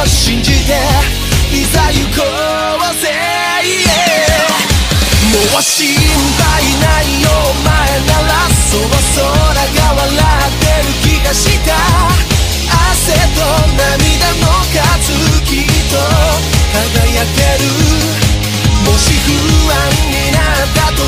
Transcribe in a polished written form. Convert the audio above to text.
を信じていざ行こうぜ、もう心配ないよお前なら、そう空が笑ってる気がした。汗と涙の数きっと輝ける。もし不安になったと